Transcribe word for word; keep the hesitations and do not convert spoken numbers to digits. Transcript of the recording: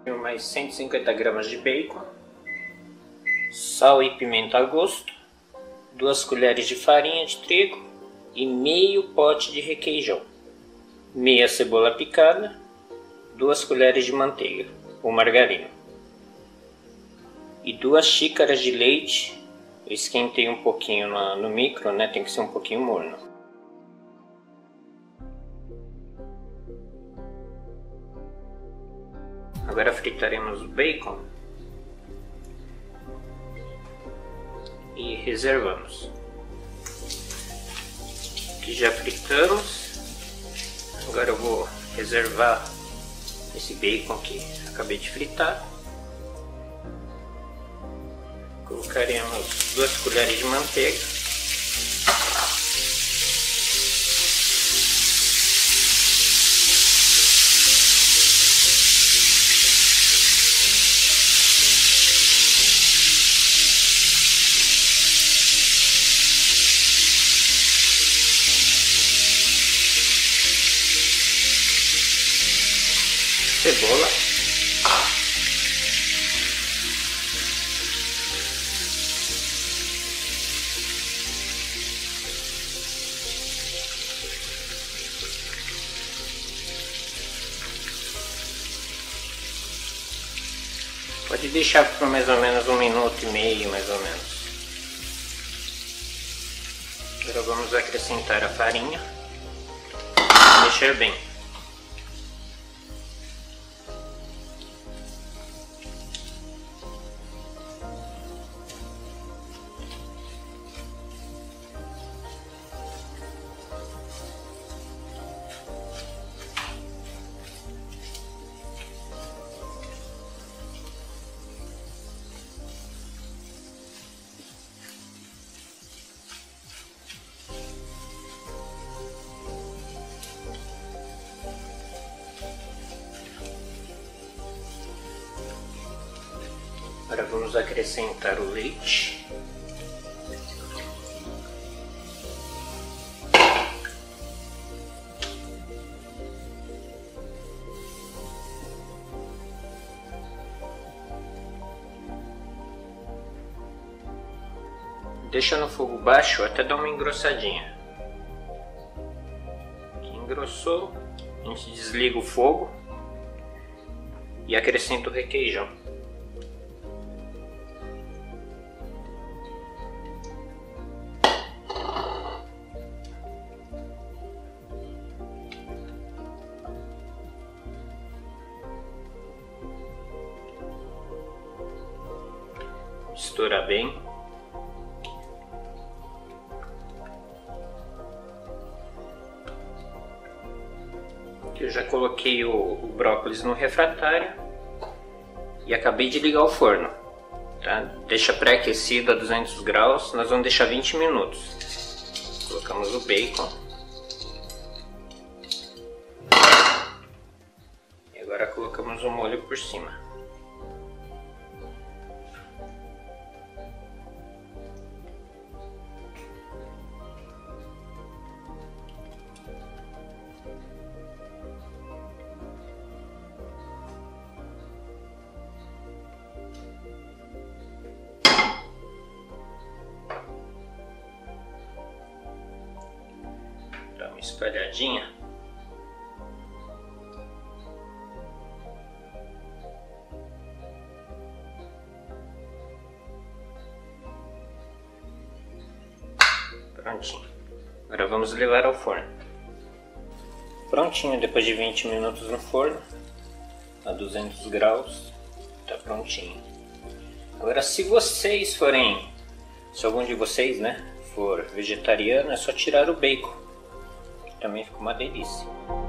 Mais cento e cinquenta gramas de bacon, sal e pimenta a gosto, duas colheres de farinha de trigo e meio pote de requeijão, meia cebola picada, duas colheres de manteiga ou margarina e duas xícaras de leite. Eu esquentei um pouquinho no, no micro, né? Tem que ser um pouquinho morno. Agora fritaremos o bacon e reservamos. Aqui já fritamos. Agora eu vou reservar esse bacon que acabei de fritar. Colocaremos duas colheres de manteiga. Cebola, pode deixar por mais ou menos um minuto e meio, mais ou menos. Agora vamos acrescentar a farinha e mexer bem. Agora vamos acrescentar o leite. Deixa no fogo baixo até dar uma engrossadinha. Aqui engrossou, a gente desliga o fogo e acrescenta o requeijão. Mistura bem. Aqui eu já coloquei o, o brócolis no refratário e acabei de ligar o forno. Tá? Deixa pré-aquecido a duzentos graus, nós vamos deixar vinte minutos. Colocamos o bacon. E agora colocamos o molho por cima. Dá uma espalhadinha. Prontinho. Agora vamos levar ao forno. Prontinho, depois de vinte minutos no forno, a duzentos graus, tá prontinho. Agora, se vocês forem, se algum de vocês, né, for vegetariano, é só tirar o bacon, que também fica uma delícia.